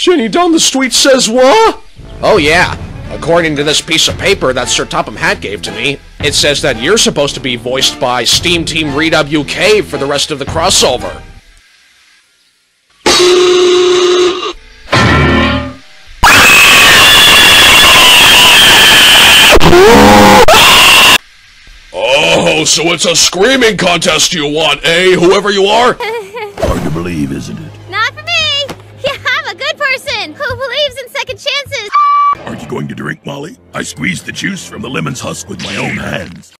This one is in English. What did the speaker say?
Jenny down the street says what? Oh yeah. According to this piece of paper that Sir Topham Hatt gave to me, it says that you're supposed to be voiced by Steam Team Redub UK for the rest of the crossover. Oh, so it's a screaming contest you want, eh? Whoever you are? Hard to believe, isn't it? Not for me! Yeah, I'm a good person who believes in second chances! Aren't you going to drink, Molly? I squeezed the juice from the lemon's husk with my own hands.